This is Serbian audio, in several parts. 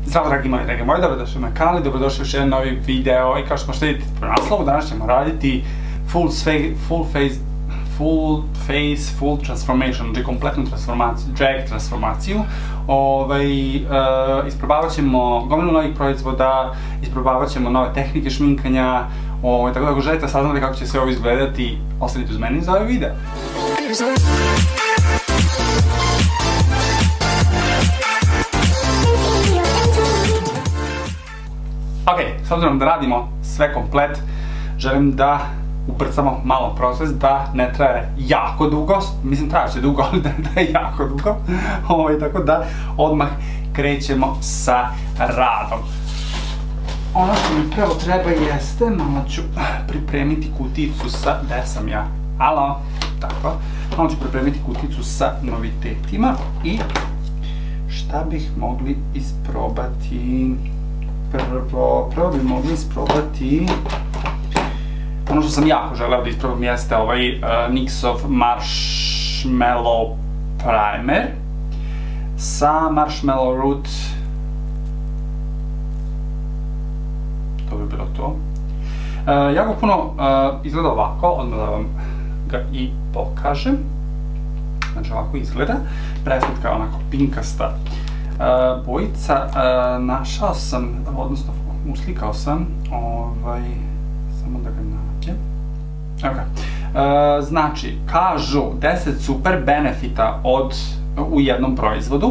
Zdravo dragi moji, dobrodošli na kanal i dobrodošli u još jedan novi video. I kao što možete vidjeti po naslovu, danas ćemo raditi full transformation, znači kompletnu transformaciju, drag transformaciju. Isprobavat ćemo gomilu novih proizvoda, isprobavat ćemo nove tehnike šminkanja, tako da ako želite saznati kako će sve ovo izgledati, ostanite uz mene za ovaj video. Ok, s obzirom da radimo sve komplet, želim da ubrzamo malo proces, da ne traje jako dugo, mislim trajaće dugo, ali da ne traje jako dugo, tako da odmah krećemo sa radom. Ono što mi prvo treba jeste, malo ću pripremiti kuticu sa, gde sam ja, alo, tako, malo ću pripremiti kuticu sa novitetima i šta bih mogli isprobati. Prvo bi mogli isprobati, ono što sam jako želeo da isprobam jeste ovaj NYXov Marshmallow Primer sa Marshmallow Root. To bi bilo to. Jako puno izgleda ovako, odmah da vam ga i pokažem. Znači ovako izgleda, preslatka je onako pinkasta bojica. Našao sam, odnosno uslikao sam, samo da ga nađem. Evo ga. Znači, kažu 10 super benefita u jednom proizvodu.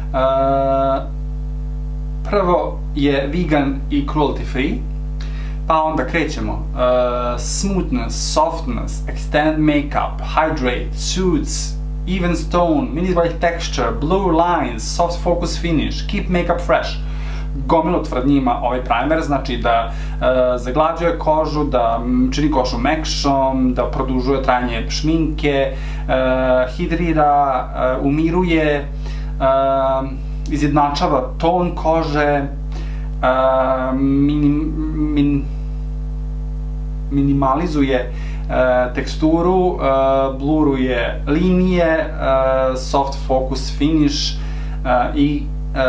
Prvo je vegan i cruelty free, pa onda krećemo. Smoothness, softness, extend makeup, hydrate, soothes, even stone, mini white texture, blue lines, soft focus finish, keep makeup fresh. Gomilu tvrdnji ima ovaj primer, znači da zaglađuje kožu, da čini kožu mekšom, da produžuje trajanje šminke, hidrira, umiruje, izjednačava ton kože, minimalizuje teksturu, bluruje linije, soft focus finish i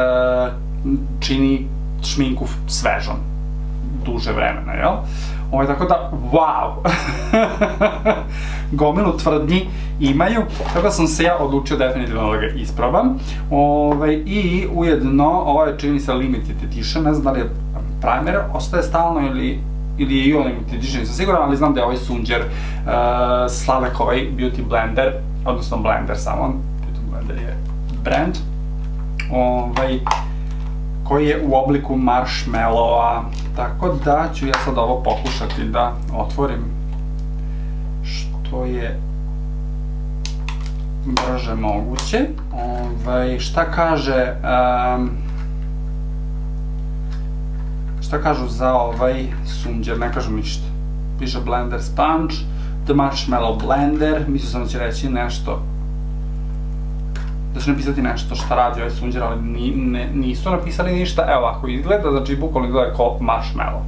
čini šminku svežom duže vremena, jel? Tako da, wow! Gomilu tvrdnji imaju, tako da sam se ja odlučio definitivno da ga isprobam. I ujedno, ovo je čini se limited edition, ne znam da li je primer, ostaje stalno ili je i on limited edition, nisam siguran, ali znam da je ovaj Sunđer sladak ovaj Beauty Blender, odnosno blender samo, Beauty Blender je brand, koji je u obliku marshmallowa, tako da ću ja sad ovo pokušati da otvorim što je brže moguće. Šta kažu za ovaj Sunđer, ne kažu ništa. Piše Blender Sponge, The Marshmallow Blender, mislio sam da će reći nešto, da će napisati nešto šta radi ovaj Sunđer, ali nisu napisali ništa. Evo ovako izgleda, znači bukvalno izgleda kao marshmallow.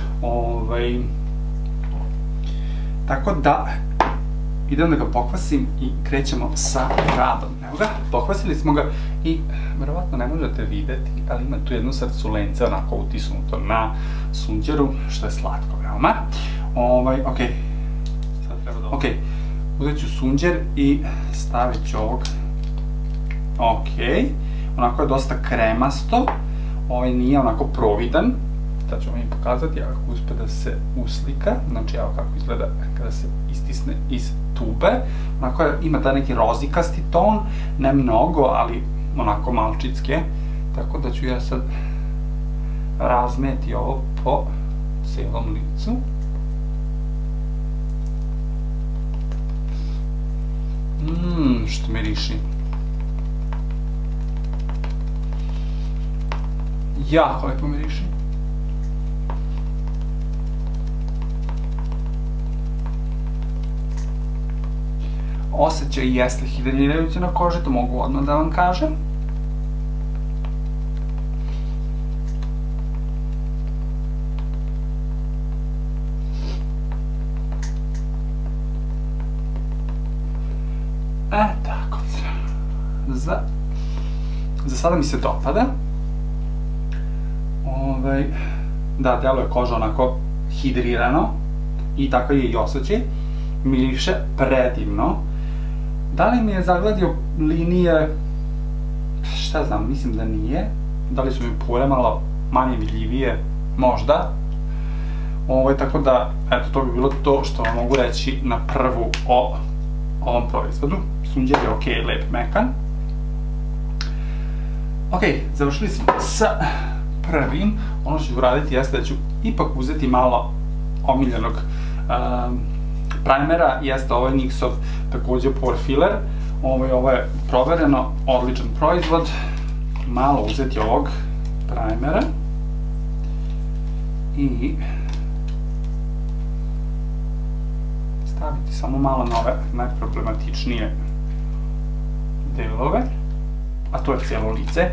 Tako da, idem da ga pokvasim i krećemo sa radom. Evo ga, pokvasili smo ga i verovatno ne možete videti, ali ima tu jednu srculence onako utisnuto na Sunđeru, što je slatko veoma. Ok, sad treba da... Ok, uzet ću Sunđer i stavit ću ovog. Ok, onako je dosta kremasto, ovaj nije onako providan, sad ću vam i pokazati, evo kako uspe da se uslika, znači evo kako izgleda kada se istisne iz tube, onako ima taj neki rozikasti ton, ne mnogo, ali onako malčicke, tako da ću ja sad razmeti ovo po celom licu. Što miriši. Jako lepo miriši. Osjećaj jeste hidrirajući na koži, to mogu odmah da vam kažem. Tako. Za sada mi se dopada. Da, deluje koža onako hidrirano i takav je i osjećaj. Miriše predivno. Da li mi je zagladio linije? Šta znam, mislim da nije. Da li su mi pore malo manje vidljivije? Možda. Tako da, eto, to bi bilo to što vam mogu reći na prvu o ovom proizvodu. Sunđer je ok, lep, mekan. Ok, završili smo sa prvim. Ono što ću uraditi jeste da ću ipak uzeti malo omiljenog primera, jeste ovaj NYX-ov takođe Pore Filler. Ovo je provereno, odličan proizvod. Malo uzeti ovog primera i staviti samo malo na ove najproblematičnije delove, a to je cijelo lice.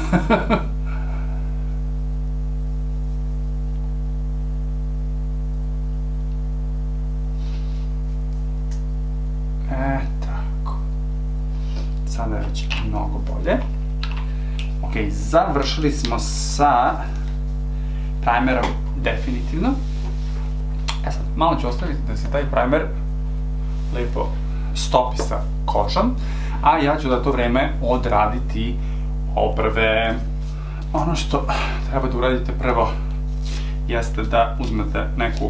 Tako. Sada je već mnogo bolje. Ok, završili smo sa primerom definitivno. Sad, malo ću ostaviti da se taj primer lepo stopi sa kožom, a ja ću za to vreme odraditi obrve. Ono što treba da uradite prvo jeste da uzmete neku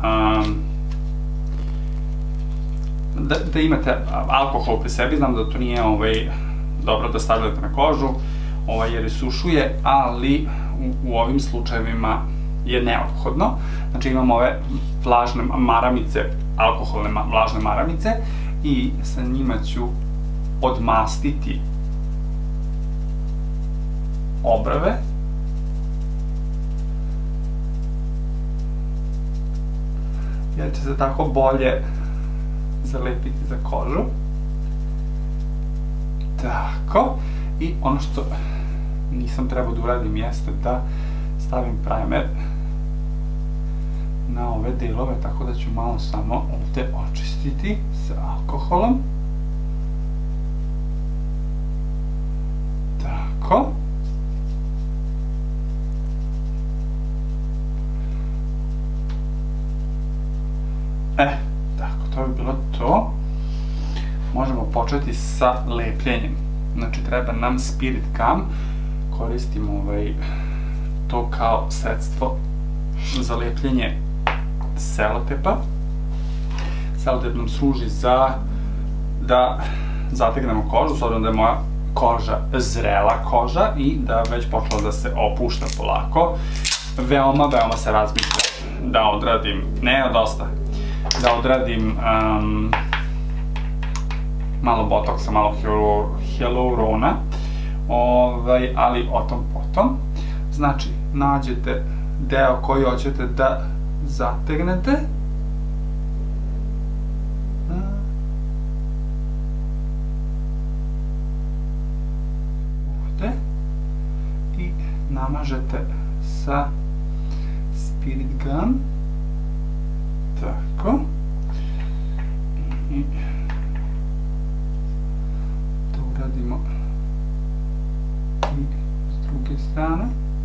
da imate alkohol pri sebi. Znam da to nije dobro da stavljate na kožu jer isušuje, ali u ovim slučajevima je neophodno. Znači imam ove vlažne maramice, alkoholne vlažne maramice, i sa njima ću odmastiti obrve. Jer će se tako bolje zalepiti za kožu. Tako. I ono što nisam trebao da uradim jeste da stavim primer na ove delove, tako da ću malo samo ovde očistiti sa alkoholom. Tako. Tako, to bi bilo to. Možemo početi sa lepljenjem. Znači, treba nam Spirit Gum. Koristim to kao sredstvo za lepljenje selotepa. Selotep nam služi da zategnemo kožu, s obzirom da je moja koža zrela koža i da već počela da se opušta polako. Veoma se razmišlja da odradim, da odradim malo botoksa, malo hialurona, ali o tom potom. Znači, nađete deo koji hoćete da zategnete. Ovde. I namažete sa Spirit Gum. Tako. I to uradimo i s druge strane.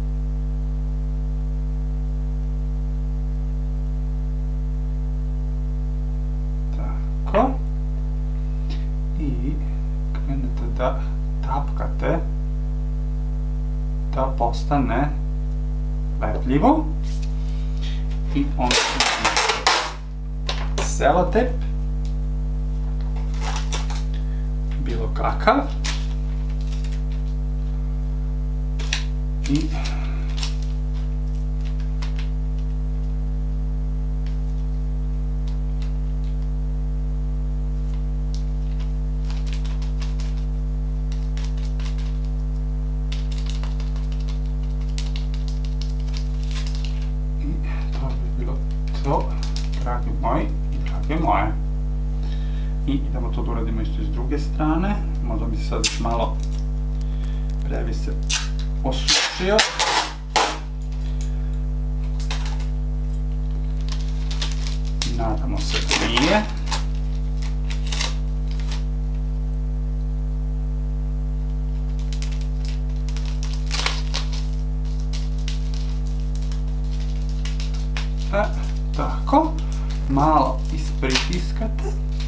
Tako. I krenete da tapkate da postane lepljivo. I onda selotep, bilo kakav, i to bi bilo to, dragi moji i drage moje. I idemo to da uradimo isto iz druge strane. Možda mi se sad malo previše osušio. Nadamo se da nije. Tako, malo ispritiskate.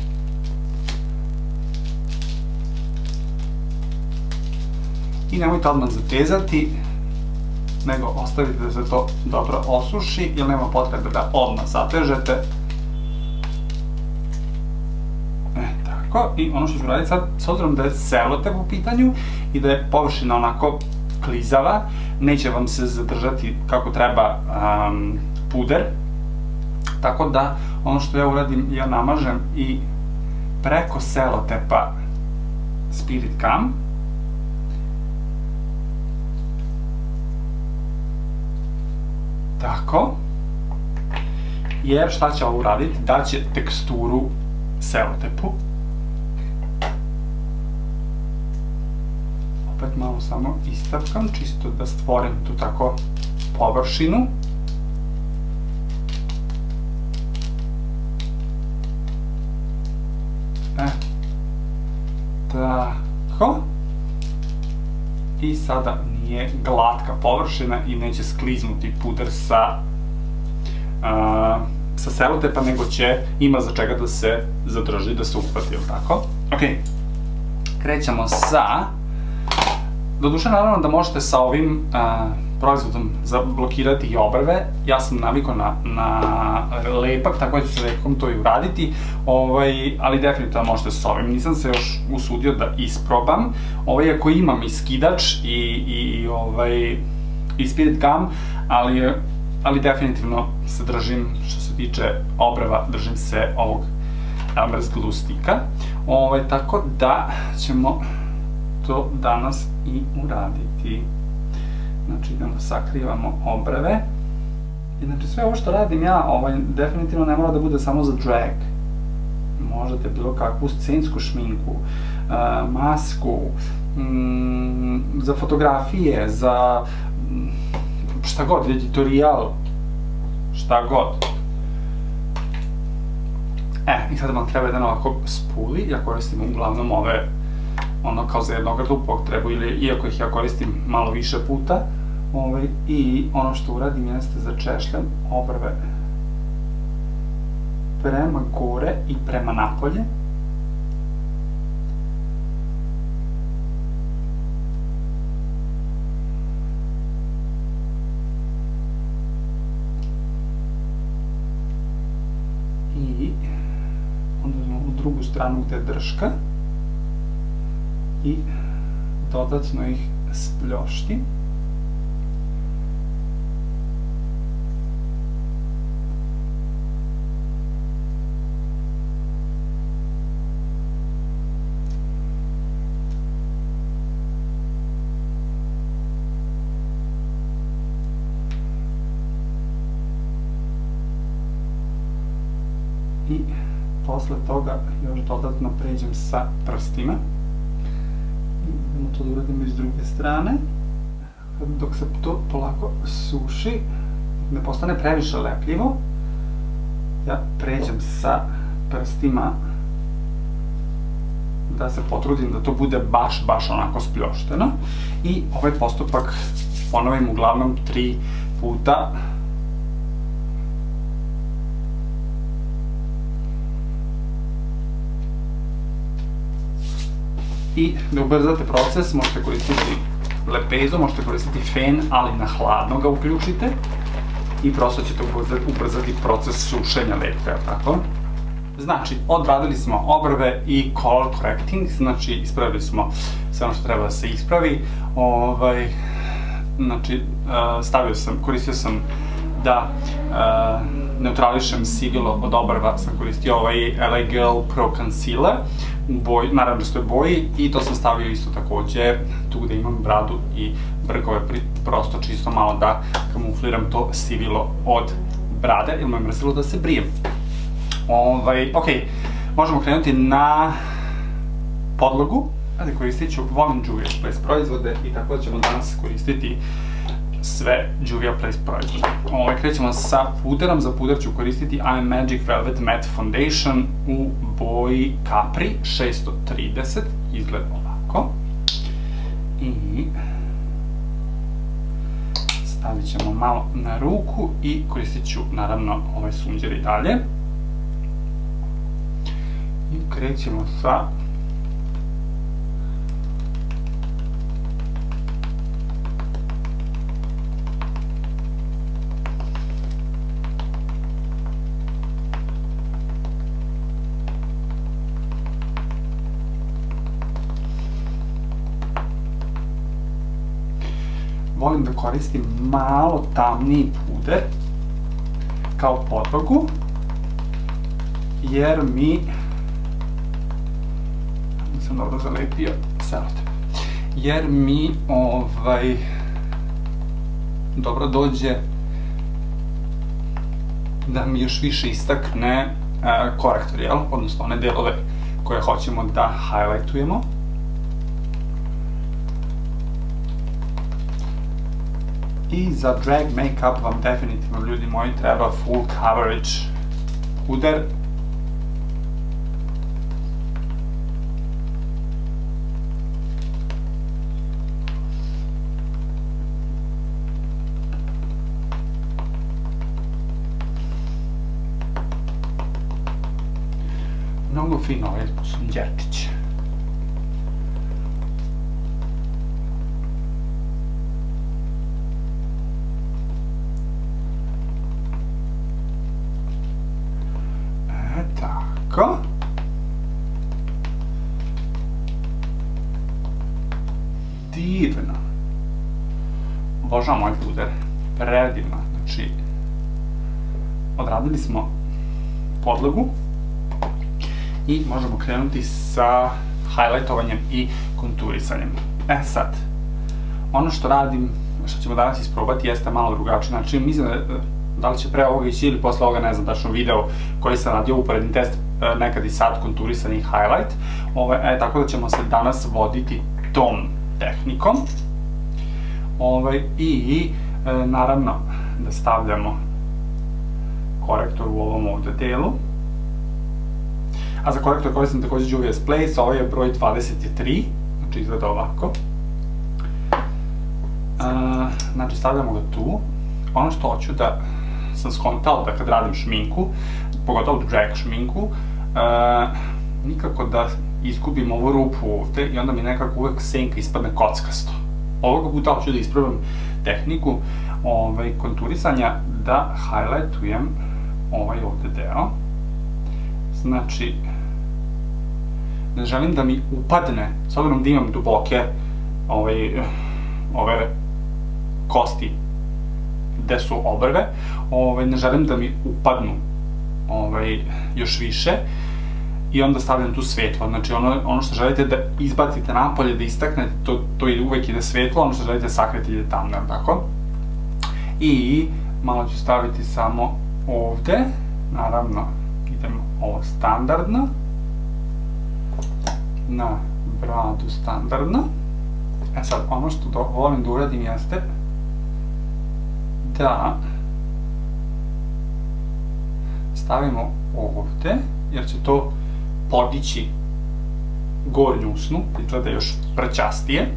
I nemojte odmah zatezati, nego ostavite da se to dobro osuši, jer nema potrebe da odmah zatežete. Tako, i ono što ću raditi sad, s obzirom da je selotep u pitanju i da je površina onako klizava, neće vam se zadržati kako treba puder, tako da ono što ja uradim, ja namažem i preko selotepa Spirit Gum. Tako, jer šta će ovo uraditi? Daće teksturu selotepu. Opet malo samo istavkam, čisto da stvorim tu tako površinu. Tako. I sada nije glatka površina i neće skliznuti puder sa selotepa, nego će ima za čega da se zadrži, da se uhvati, ili tako? Ok, krećemo sa, doduše naravno da možete sa ovim proizvodom zablokirati i obrve, ja sam navikao na lepak, tako da ću se lekom to i uraditi, ali definitivno možete sa ovim, nisam se još usudio da isprobam, ako imam i skidač i Spirit Gum, ali definitivno se držim, što se tiče obrva, držim se ovog Elmer's Glue sticka, tako da ćemo to danas i uraditi. Znači idemo, sakrivamo obrve. I znači sve ovo što radim ja, definitivno ne mora da bude samo za drag. Možete bilo kakvu scensku šminku, masku, za fotografije, za šta god, editorijal, šta god. I sad vam treba jedan ovako spuli, ja koristim uglavnom ove ono kao za jednokratnu upotrebu, ili iako ih ja koristim malo više puta, i ono što uradim jeste začešljam obrve prema gore i prema napolje. I onda u drugu stranu gde je drška i dodatno ih spljoštim. I posle toga još dodatno pređem sa prstima. Idemo to da uradimo iz druge strane. Dok se to polako suši, ne postane previše lepljivo, ja pređem sa prstima da se potrudim da to bude baš onako spljošteno. I ovaj postupak ponovim uglavnom 3 puta. I da ubrzate proces, možete koristiti lepezu, možete koristiti fen, ali na hladno ga uključite i prosto ćete ubrzati proces sušenja lepka, tako? Znači, odradili smo obrve i color correcting, znači ispravili smo sve ono što treba da se ispravi. Znači, koristio sam da neutrališem sigilo od obrva, sam koristio ovaj LA Girl Pro Concealer u naranđastoj boji i to sam stavio isto takođe tu gde imam bradu i brkove, prosto čisto malo da kamufliram to sivilo od brade, jer me mrzilo da se brijem. Ok, možemo krenuti na podlogu. Ajde, koristit ću, volim Juvia's Place proizvode i tako da ćemo danas koristiti sve Juvia Place proizvode. Krećemo sa puderom, za puder ću koristiti I Am Magic Velvet Matte Foundation u boji Capri 630, izgleda ovako. I stavit ćemo malo na ruku i koristit ću naravno ovaj sunđer i dalje. I krećemo sa volim da koristim malo tamniji puder kao podlogu, jer mi nisam dobro zalepio selotejp, jer mi dobro dođe da mi još više istakne korektor, jel? Odnosno one delove koje hoćemo da highlightujemo. I za drag make-up vam definitivno, ljudi moji, treba full coverage puder. Mnogo fino ovaj sunđerčić. Tako. Divno. Obožavam ovaj puder. Predivno. Znači, odradili smo podlogu i možemo krenuti sa highlightovanjem i konturisanjem. Sad, ono što radim, što ćemo danas isprobati, jeste malo drugačiji način. Mislim da li će pre ovoga ići ili posle ovoga, ne znam, tačno video koji sam radio, uporedni test, nekad i sad, konturisanje i highlight. Tako da ćemo se danas voditi tom tehnikom. I naravno da stavljamo korektor u ovom ovde delu. A za korektor koristim takođe Juvia's Place, ovo je broj 23, znači izgleda ovako. Znači stavljamo ga tu. Ono što hoću da sam skontao da kad radim šminku, pogotovo drag šminku, nikako da izgubim ovu rupu ovde i onda mi nekako uvek senka ispadne kockasto. Ovoga puta hoću da isprobam tehniku konturisanja, da highlightujem ovaj ovde deo. Znači, ne želim da mi upadne, s obzirom da imam duboke ove kosti gde su obrve, ne želim da mi upadnu još više i onda stavljam tu svetlo. Znači, ono što želite da izbacite napolje, da istaknete, to uvek ide svetlo, ono što želite sakriti ide tamno, tako? I malo ću staviti samo ovde, naravno, idemo ovo standardno, na bradu standardno. Sad, ono što volim da uradim jeste da stavimo ovde, jer će to podići gornju usnu, izgleda još prćastije.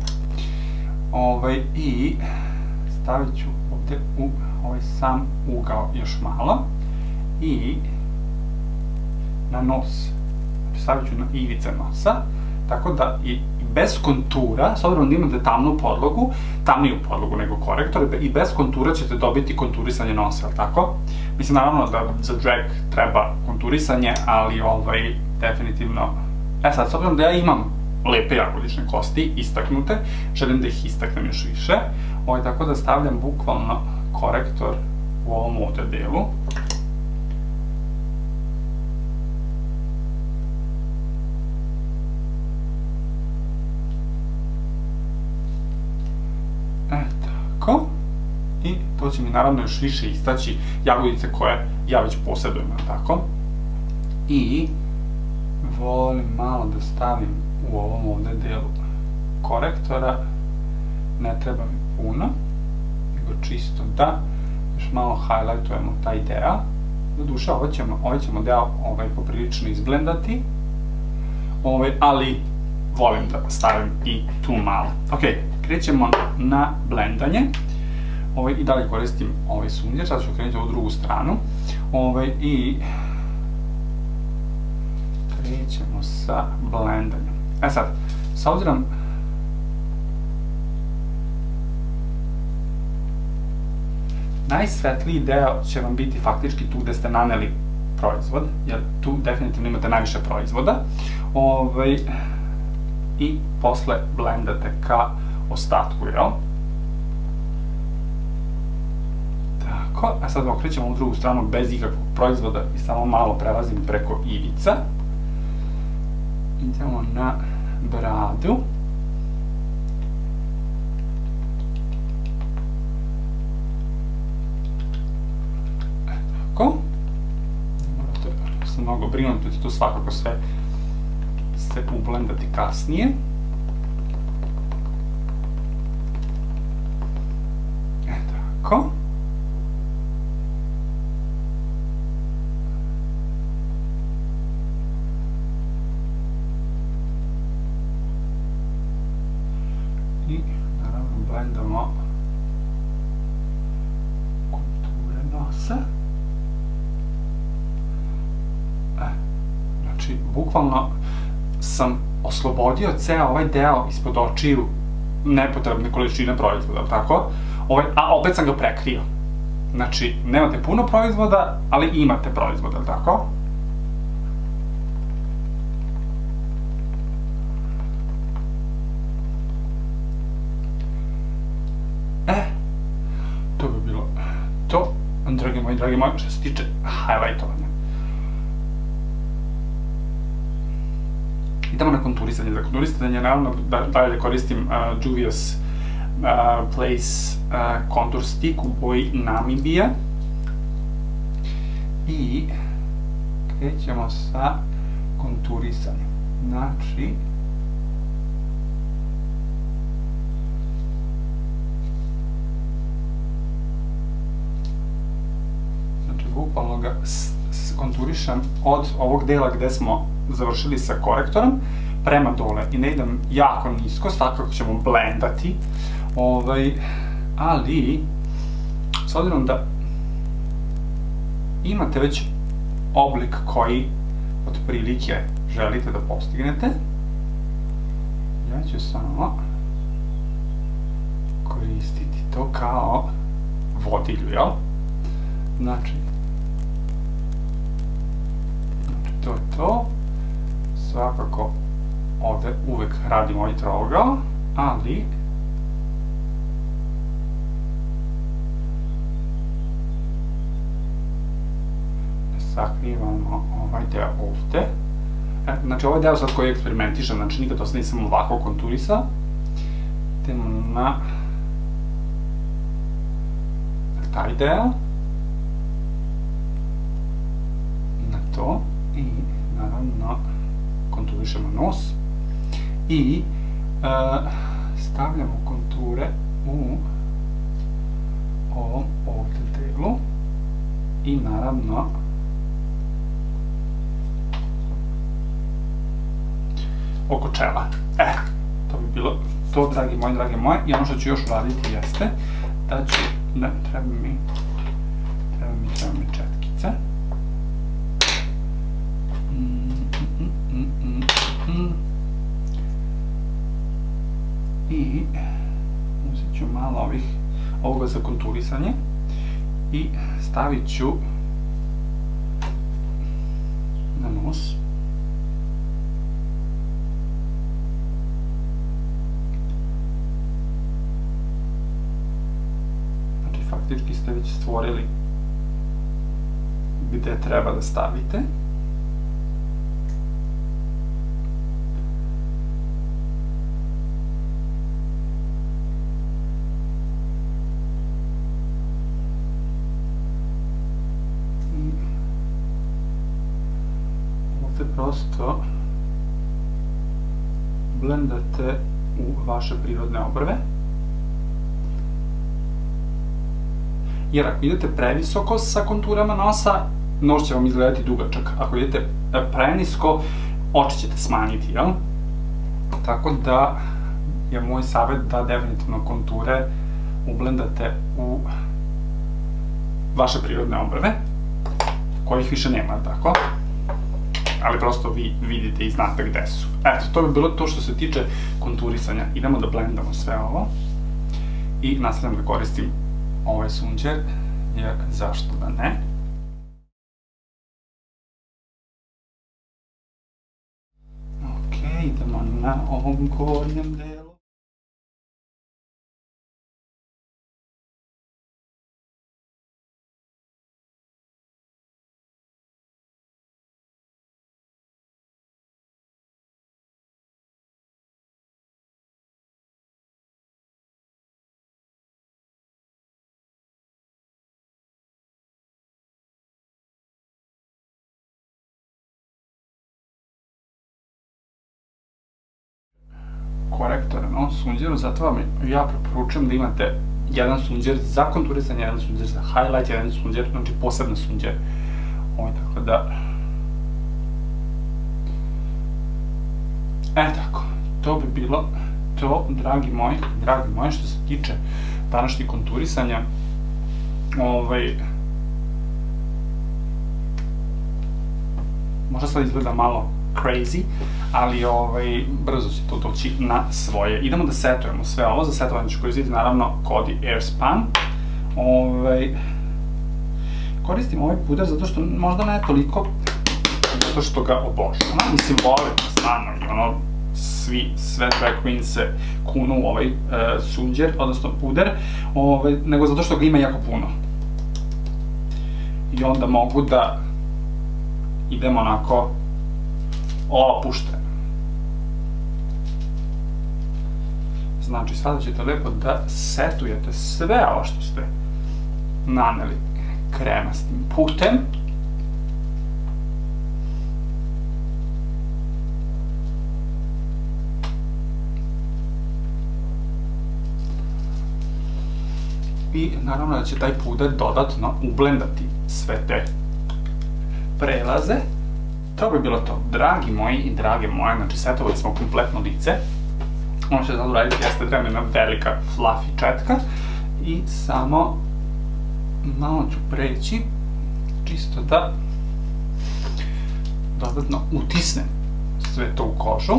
I stavit ću ovde u ovaj sam ugao još malo i na nos. Stavit ću na ivice nosa, tako da i bez kontura, s obzirom da imate tamniju podlogu nego korektor, i bez kontura ćete dobiti konturisanje nosa, jel tako? Mislim, naravno da za drag treba konturisanje, ali definitivno... Sad, s obzirom da ja imam lepe jagodične kosti, istaknute, želim da ih istaknem još više, tako da stavljam bukvalno korektor u ovom ovde delu. Tako. I to će mi naravno još više istaći jagodice koje ja već posjedujem, tako. I volim malo da stavim u ovom ovde delu korektora, ne treba mi puno, nego čisto da još malo highlightujemo taj deo. Doduše, ovaj ćemo deo poprilično izblendati, ali volim da stavim i tu malo. Ok, krećemo na blendanje. I dalje koristim sumnjer, sad ću krenuti ovu drugu stranu i krećemo sa blendanjem. Sad, s obzirom najsvetliji deo će vam biti faktički tu gde ste naneli proizvod, jer tu definitivno imate najviše proizvoda, i posle blendate ka ostatku, jel? Tako, a sad okrećemo u drugu stranu bez ikakvog proizvoda i samo malo prelazim preko ivica. Idemo na bradu. Tako. Morate se mnogo brinuti, tu svakako sve se ublendati kasnije. Tako. I naravno blendamo konture nosa. Znači, bukvalno sam oslobodio ceo ovaj deo ispod očiju nepotrebne količine proizvoda, tako? A opet sam ga prekrio. Znači, nemate puno proizvoda, ali imate proizvoda, tako? To bi bilo to, dragi moji, što se tiče highlightovanja. Idemo na konturisanje. Za konturisanje naravno dalje koristim Juvia's Place Contour Stick u boji Namibija. I krećemo sa konturisanjem. Znači, bukvalno ga konturišem od ovog dela gde smo završili sa korektorom prema dole i ne idem jako nisko, svakako ćemo blendati, ali s obzirom da imate već oblik koji otprilike želite da postignete, ja ću samo koristiti to kao vodilju, jel? Znači, to je to. Svakako ovde uvek radim ovaj trougao, ali sakrivamo ovaj deo ovde. Znači, ovaj deo sad koji eksperimentišem, znači nikad to nisam ovako konturisao. Idemo na taj deo. Na to. I naravno konturišemo nos. I stavljamo konture u ovom ovde delu. I naravno oko čela. To bi bilo to, dragi moji. I ono što ću još uraditi jeste da ću, treba mi četkice. I uzet ću malo ovoga za konturisanje i stavit ću na nos. Znači, faktički ste već stvorili gde treba da stavite. Prosto blendate u vaše prirodne obrve. Jer ako idete previsoko sa konturama nosa, nos će vam izgledati dugačak. Ako idete prenisko, oči ćete smanjiti, jel? Tako da je moj savjet da definitivno konture ublendate u vaše prirodne obrve, kojih više nema, tako? Ali prosto vi vidite i znate gde su. Eto, to bi bilo to što se tiče konturisanja. Idemo da blendamo sve ovo i nastavljam da koristim ovaj sunđer, jer zašto da ne? Ok, idemo na ovom gornjem delu. Korektor na ovom sunđeru, zato vam ja preporučujem da imate jedan sunđer za konturisanje, jedan sunđer za highlight, jedan sunđer, znači posebno sunđer. Tako da... tako, to bi bilo to, dragi moji, što se tiče današnjeg konturisanja. Možda sad izgleda malo crazy, ali brzo će to doći na svoje. Idemo da setujemo sve ovo. Za setovanje ću koristiti naravno Coty Airspun. Koristim ovaj puder zato što možda ne toliko, zato što ga obožavam. Mislim, volim stvarno i sve drag queen se kunu u ovaj sunđer, odnosno puder, nego zato što ga ima jako puno. I onda mogu da idem onako opušteno. Znači, sada ćete lepo da setujete sve ovo što ste naneli kremastim putem. I naravno da će taj puder dodatno ublendati sve te prelaze. To bi bilo to, dragi moji i drage moje, znači setovali smo kompletno lice. Ono što sad uraditi jeste da jedna velika fluffy četka i samo malo ću preći, čisto da dodatno utisnem sve to u kožu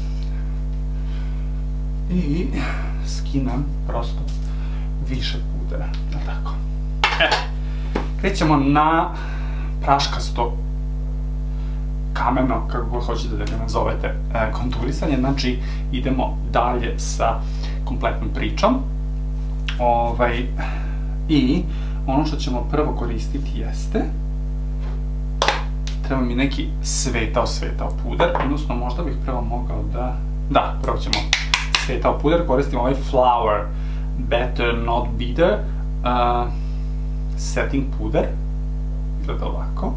i skinem prosto više pudera, tako. Krećemo na praškasto kameno, kako god hoćete da ga nazovete, konturisanje, znači idemo dalje sa kompletnom pričom. I ono što ćemo prvo koristiti jeste, treba mi neki svetao puder, odnosno možda bih prvo mogao da, prvo ćemo svetao puder, koristim ovaj Flower Better Not Bitter setting puder, gleda ovako.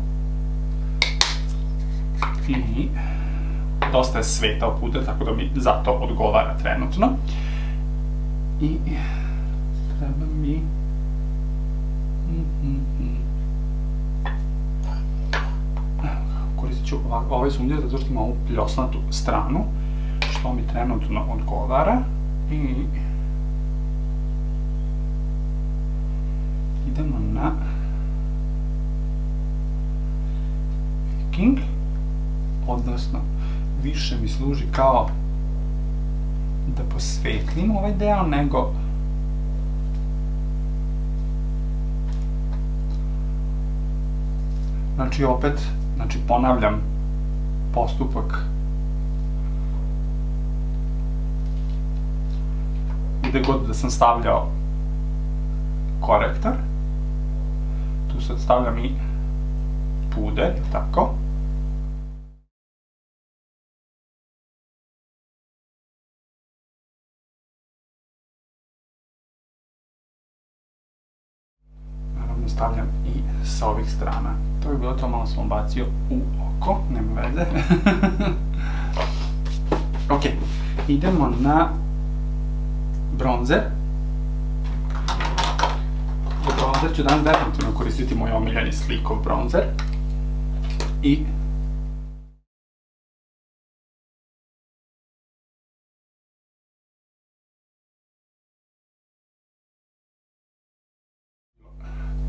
I dosta je svetao puder, tako da mi zato odgovara trenutno. I treba mi... Koristit ću ovaj sunđer zato što ima ovu pljosnatu stranu, što mi trenutno odgovara. I idemo na Viking, odnosno više mi služi kao da posvetlim ovaj deo, nego znači opet, ponavljam postupak gde god da sam stavljao korektor, tu sad stavljam i puder, tako. Naravno stavljam i sa ovih strana. To bi bilo to, malo sam bacio u oko, nema veze. Ok, idemo na bronzer. Za bronzer ću danas definitivno koristiti moj omiljeni Sleekov bronzer. I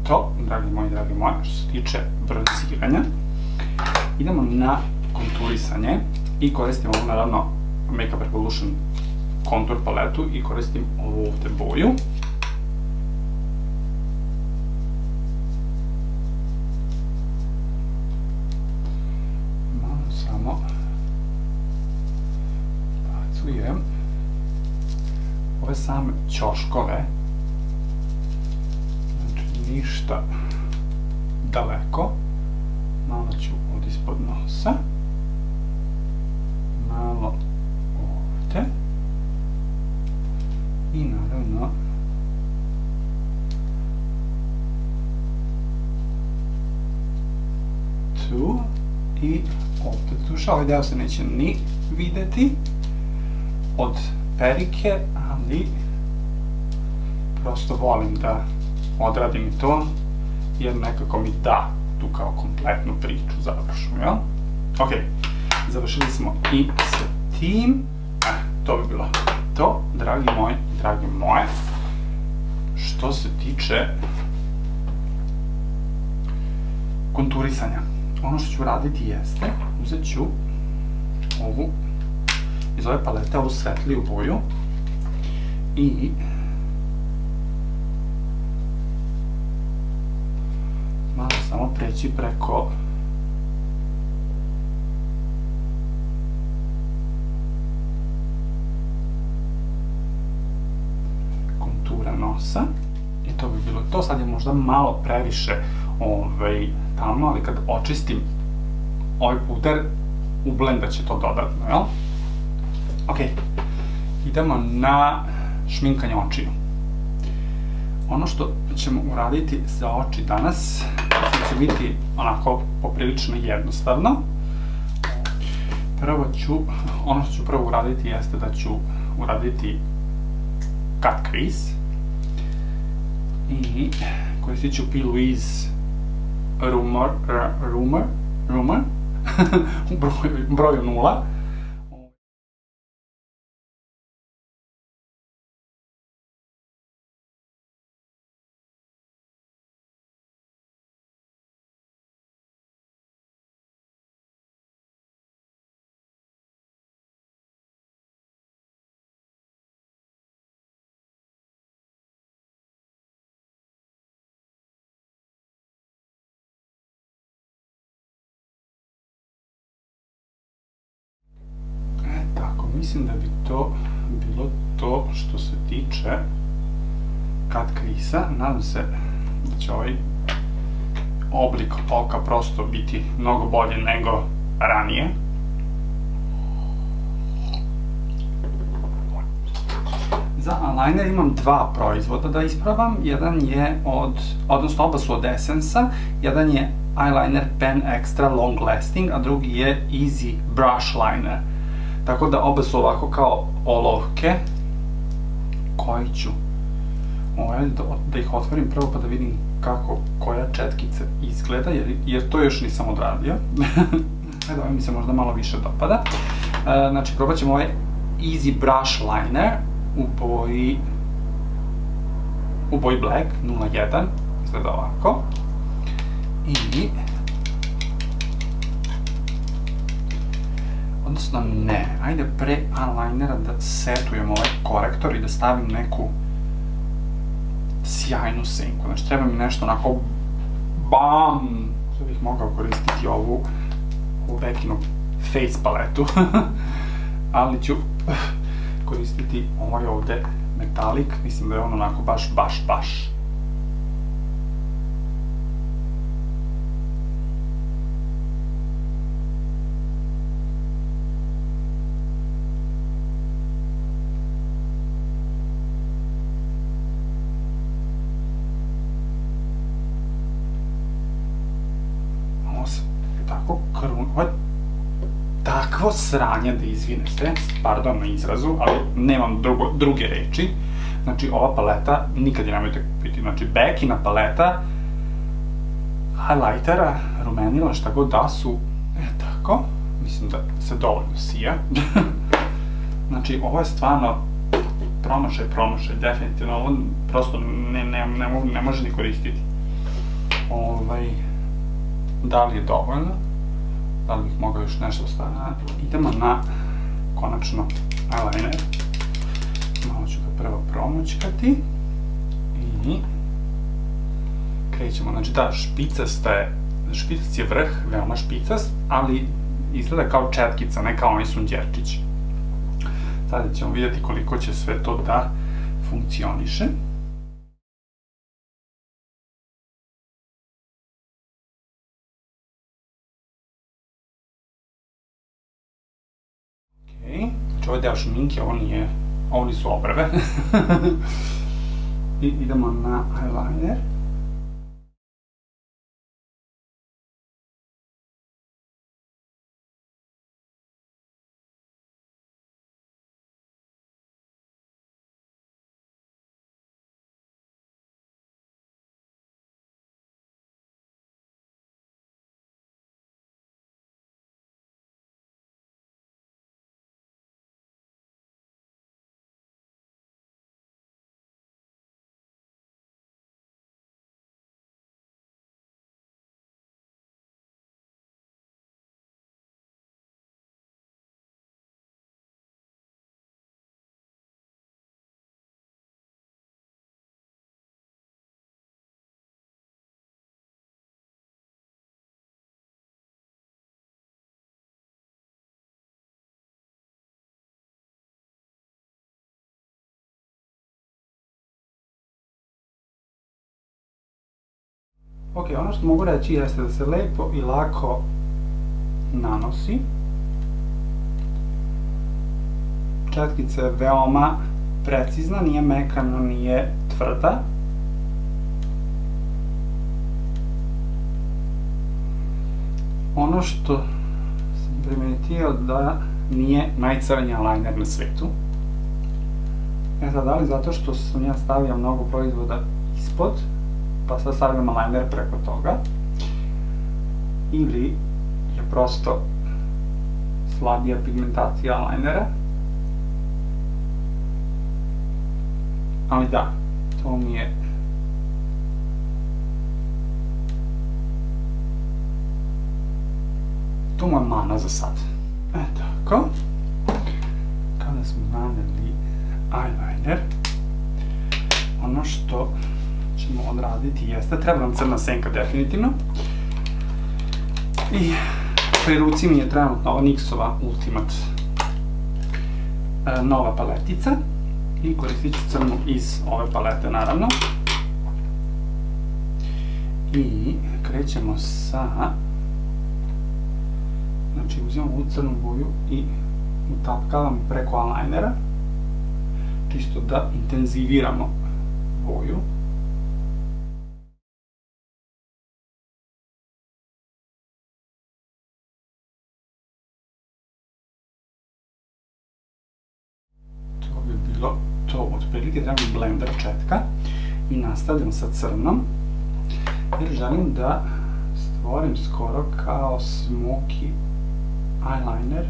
to, dragi moji, što se tiče bronziranja. Idemo na konturisanje i koristim ovu, naravno, Makeup Revolution kontur paletu i koristim ovu ovde boju. Malo samo bacujem ove same ćoškove, znači ništa daleko. Malo ću ovdje ispod nosa, malo ovdje i naravno tu i ovdje duša. Ovaj deo se neće ni videti od perike, ali prosto volim da odradim i to, jer nekako mi da tu kao kompletnu priču završnu, jel? Ok, završili smo i sa tim. To bi bilo to, dragi moji, dragi moje. Što se tiče konturisanja, ono što ću raditi jeste, uzet ću ovu iz ove palete, ovu svetliju boju i malo samo preći preko kontura nosa i to bi bilo to. Sad je možda malo previše tamno, ali kad očistim ovaj puder, ublendat će to dodatno, jel? Ok, idemo na šminkanje očiju. Ono što ćemo uraditi za oči danas će biti onako poprilično jednostavno. Ono što ću prvo uraditi jeste da ću uraditi cut crease i koristit ću pilu iz Rumor u broju 0. Mislim da bi to bilo to što se tiče cut crease-a. Nadam se da će ovaj oblik oka prosto biti mnogo bolje nego ranije. Za eyeliner imam dva proizvoda da isprobam. Jedan je odnosno oba su od Essence-a. Jedan je eyeliner Pen Extra Long Lasting, a drugi je Easy Brush Liner. Tako da oba su ovako kao olovke koji ću da ih otvorim prvo pa da vidim kako koja četkica izgleda, jer to još nisam odradio. Evo, ovaj mi se možda malo više dopada. Znači, probat ćemo ovaj Easy Brush Liner u boji Black 01, izgleda ovako. I odnosno ne, ajde pre eyelinera da setujem ovaj korektor i da stavim neku sjajnu senku. Znači, treba mi nešto onako BAM! Sada bih mogao koristiti ovu Bekinu face paletu, ali ću koristiti ovaj ovde metalik, mislim da je on onako baš. Takvo sranje da izvinete, pardon na izrazu, ali nemam druge reči. Znači, ova paleta nikad je nemojte kupiti. Znači, Bekina paleta highlightera, rumenila, šta god da su, tako, mislim da se dovoljno sija. Znači, ovo je stvarno promašaj, definitivno, ovo prosto ne može ni koristiti. da li je dovoljno, da li bih mogao još nešto staviti. Idemo na, konačno, eyeliner. Malo ću ga prvo promućkati i krećemo. Znači da, špicac je vrh, veoma špicast, ali izgleda kao četkica, ne kao onaj sunđerčić. Sada ćemo vidjeti koliko će sve to da funkcioniše. Znači ovaj deo šminke, ovo nisu obrve. I idemo na eyeliner. Ok, ono što mogu reći jeste da se lepo i lako nanosi. Četkica je veoma precizna, nije mekana, nije tvrda. Ono što sam primetio da nije najcrnji eyeliner na svetu. Da li zato što sam ja stavio mnogo proizvoda ispod, pa sad stavljam eyeliner preko toga, ili je prosto slabija pigmentacija eyelinera. Ali da, to mi je mana za sad. Tako. Kada smo naneli eyeliner, ono što ćemo odraditi jeste, treba nam crna senka definitivno. I pri ruci mi je trenutno ova NYX-ova Ultimate nova paletica. I koristit ću crnu iz ove palete, naravno. I krećemo sa... Znači, uzimam ovu crnu boju i utapkavam preko eyelinera, čisto da intenziviramo boju. To bi bilo to, otprilike trebam blender četka i nastavljam sa crnom, jer želim da stvorim skoro kao smoky eyeliner.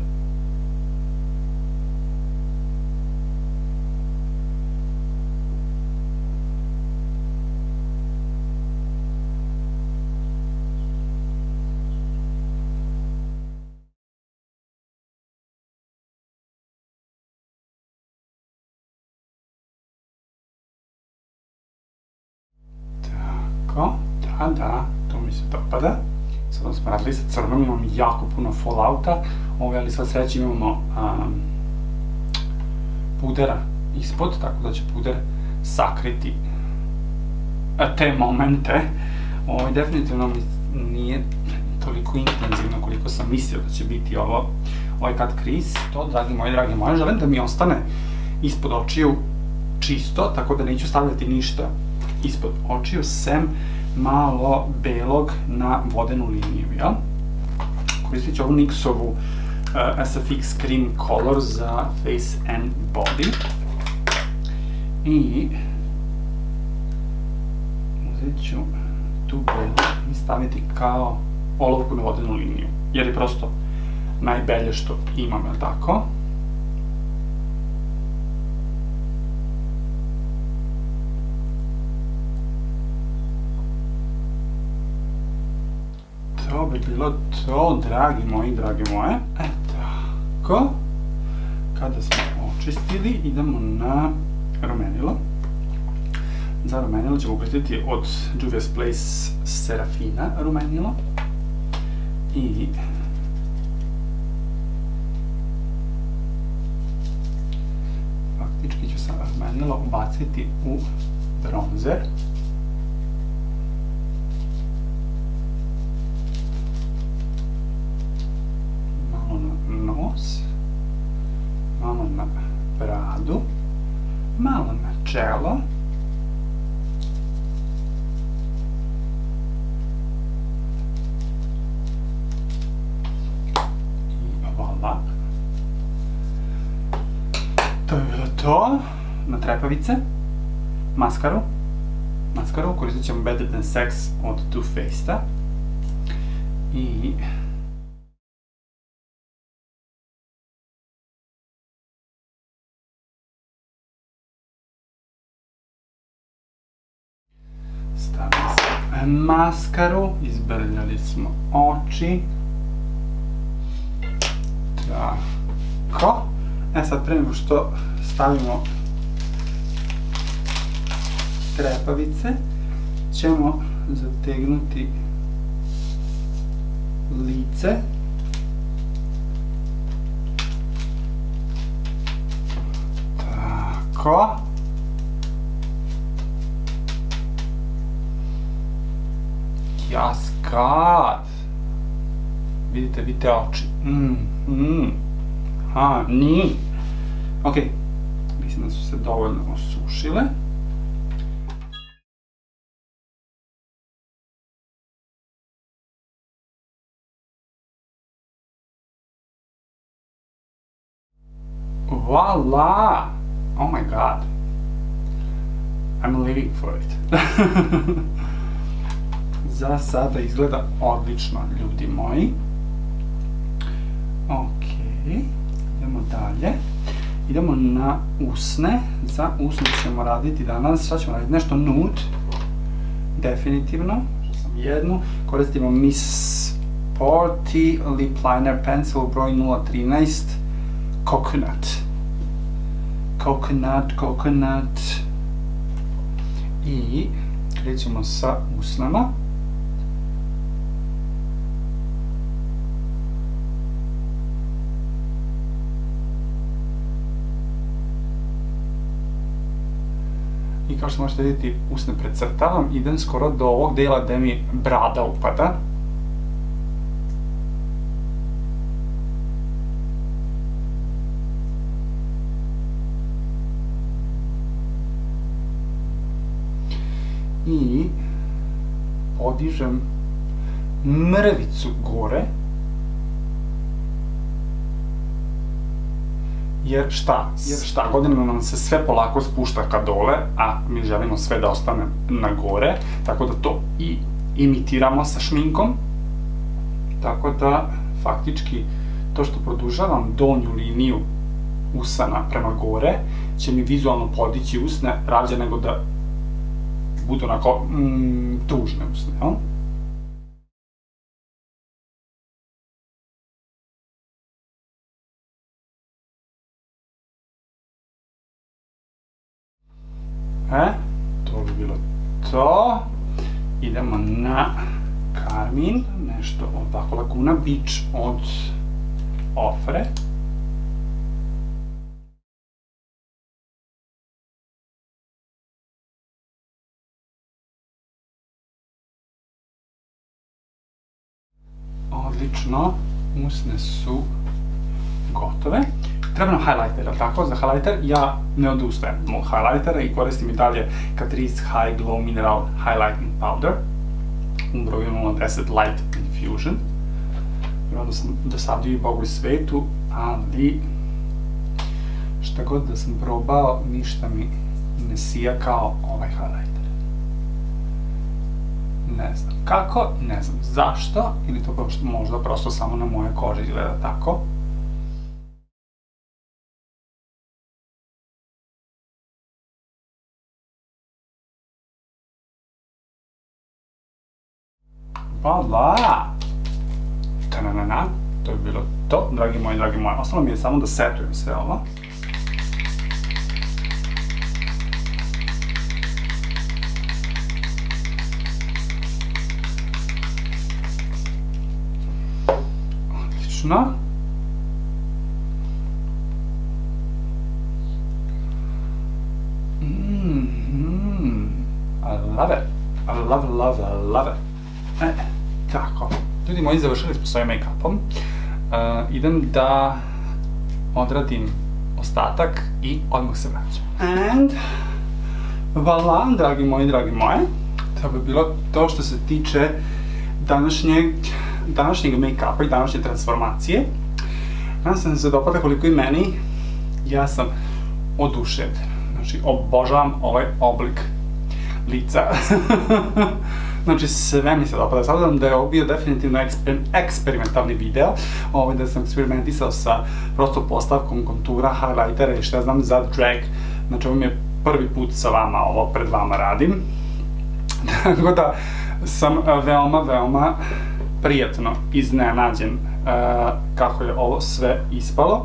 Tako, da, to mi se dopada. Sada smo radili sa crnom, imam jako puno fallouta, ali sva sreća imamo pudera ispod, tako da će puder sakriti te momente. Definitivno mi nije toliko intenzivno koliko sam mislio da će biti ovaj cut crease. To, dragi moji, želim da mi ostane ispod očiju čisto, tako da neću stavljati ništa ispod očiju, sem malo belog na vodenu liniju, jel? Koristit ću ovu NYX-ovu SFX Cream Color za Face and Body. I uzet ću tu belu i staviti kao olovku na vodenu liniju, jer je prosto najbelje što imam, jel tako? bi bilo to, dragi moji, drage moje. Tako. Kada smo očistili, idemo na rumenilo. Za rumenilo ćemo koristiti od Juvia's Place Serafina rumenilo. I faktički ću sa rumenilo ubaciti u bronzer. Malo na nos, malo na bradu, malo na čelo. To je bilo to. Na trepavice. Maskaru. Koristit ćemo Better Than Sex od Too Faced-a. I... stavili smo maskaru. Izbrljali smo oči. Tako. Sad pre nego što stavimo trepavice, ćemo zategnuti lice. Tako. Kaskad. Vidite oči. Ni. Ok, mislim da su se dovoljno osušile. Voila! Oh my god. I'm living for it. Za sada izgleda odlično, ljudi moji. Ok. Idemo dalje. Idemo na usne. Za usne ćemo raditi danas. Šta ćemo raditi? Nešto nude. Definitivno. Što sam jednu. Koristimo Miss Sporty Lip Liner Pencil broj 013. Coconut. Coconut. I krećemo sa usnama. I kao što možete vidjeti, usne precrtavam, idem skoro do ovog dela gde mi brada upada. I podižem mrvicu gore. Jer šta? Godinama nam se sve polako spušta ka dole, a mi želimo sve da ostane na gore, tako da to i imitiramo sa šminkom. Tako da, faktički, to što produžavam donju liniju usana prema gore, će mi vizualno podići usne, rađe nego da budu onako tužne usne, jel? To bi bilo to. Idemo na karmin, nešto ovako Laguna Beach od Ofre. Odlično, usne su gotove. Treba nam highlighter, ali tako? Za highlighter ja ne odustajem od highlightera i koristim i dalje Catrice High Glow Mineral Highlighting Powder u broju 010 Light Infusion. Vjerojatno sam dosadio i Bogu i svetu, ali šta god da sam probao, ništa mi ne sija kao ovaj highlighter. Ne znam kako, ne znam zašto, ili to možda prosto samo na moje koži izgleda tako. Voila! To je bilo to, dragi moji. Ostalo mi je samo da setujem sve ovo. Odlično. I love it. I love it. Tako. Ljudi moji, završili smo s ovim make-upom. Idem da odradim ostatak i odmah se vraćam. And voilà, dragi moji. To bi bilo to što se tiče današnjeg make-upa i današnje transformacije. Nadam se da se dopada koliko i meni. Ja sam oduševljen. Znači, obožavam ovaj oblik lica. Znači, sve mi se dopada. Sad da je ovo bio definitivno eksperimentalni video, da sam eksperimentisao sa prosto postavkom kontura, highlightera i šta znam za drag. Znači, ovo mi je prvi put sa vama, ovo pred vama radim. Tako da sam veoma prijatno iznenađen kako je ovo sve ispalo.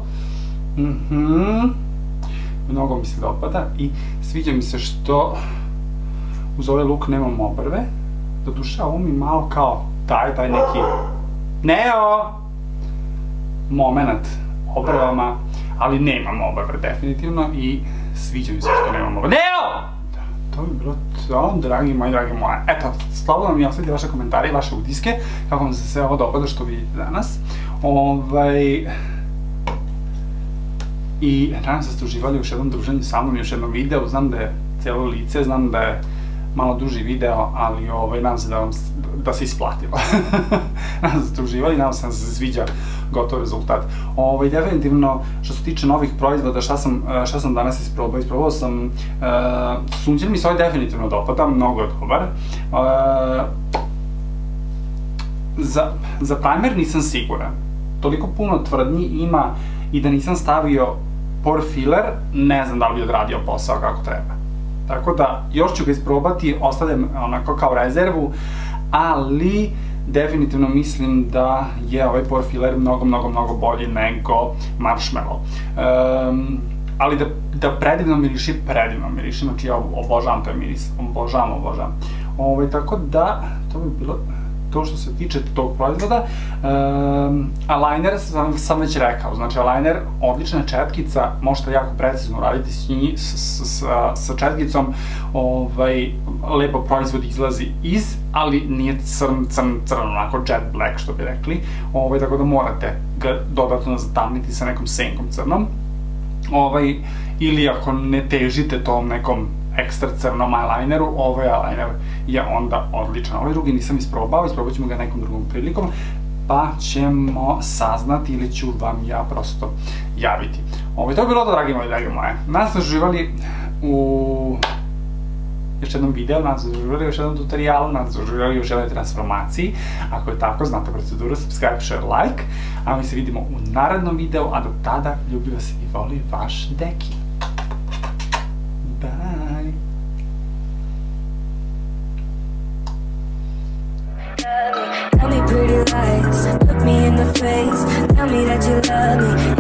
Mnogo mi se dopada i sviđa mi se što uz ovaj look nemam obrve. Doduše, ovo mi malo kao taj neki moment obrvama, ali nemam obrve definitivno i sviđa mi se što nemam obrve. To bi bilo to, dragi moji. Eto, slobodno mi ostavite vaše komentare i vaše utiske, kako vam se sve ovo dopada što vidite danas. I nadam se da ste uživali u još jednom druženju sa mnom, još jednom videu. Znam da je cijelo lice, znam da je malo duži video, ali nadam se da se isplatilo. Nadam se da ste uživali, nadam se da se sviđa gotov rezultat. Definitivno, što se tiče novih proizvoda, šta sam danas isprobao? Isprobao sam sunđer, mi se ovaj definitivno dopada, mnogo je dobar. Za primer nisam siguran. Toliko puno tvrdnji ima i da nisam stavio pore filler, ne znam da li bi odradio posao kako treba. Tako da, još ću ga isprobati, ostavljam onako kao rezervu, ali definitivno mislim da je ovaj pore filler mnogo bolji nego marshmallow. Ali da predivno miriši, znači ja obožavam taj miris, obožavam. Tako da, to bi bilo to što se tiče tog proizvoda. Eyeliner sam već rekao, znači eyeliner, odlična četkica, možete jako precizno raditi sa četkicom, lepo proizvod izlazi ali nije crn, onako jet black što bi rekli, tako da morate ga dodatno zatamniti sa nekom senkom crnom, ili ako ne težite tom nekom ekstra crnom eyelineru, ovaj eyeliner je onda odličan. Ovaj drugi nisam isprobao, isprobat ćemo ga nekom drugom prilikom, pa ćemo saznati ili ću vam ja prosto javiti. To je bilo to, dragi moji. Nadam se da ste uživali u još jednom videu, nadam se da ste uživali u još jednom tutorialu, nadam se da ste uživali u još jednoj transformaciji. Ako je tako, znate proceduru, subscribe, share, like, a mi se vidimo u narednom videu, a do tada ljubi vas i voli vaš Deki. Bye. Tell me pretty lies, look me in the face, tell me that you love me.